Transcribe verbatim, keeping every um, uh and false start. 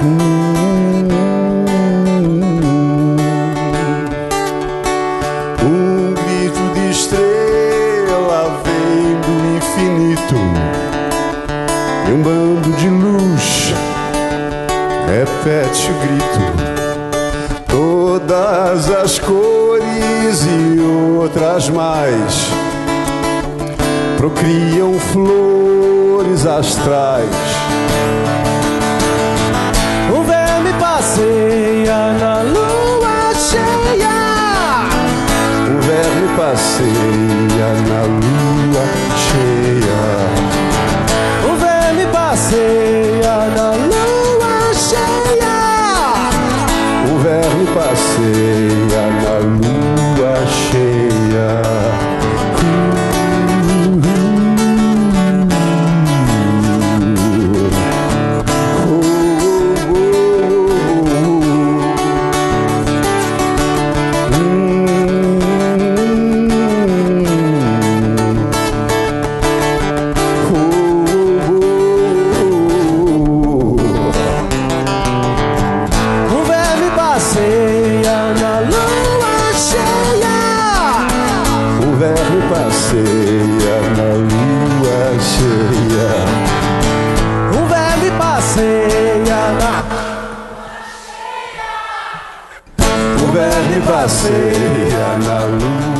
Hum, um grito de estrela vem do infinito e um bando de luz repete o grito. Todas as cores e outras mais procriam flores astrais. O verme passeia na lua cheia. O verme passeia na lua cheia. O verme passeia na lua cheia. O verme passeia na lua cheia. Passeia na lua cheia. O verme passeia na O verme passeia na lua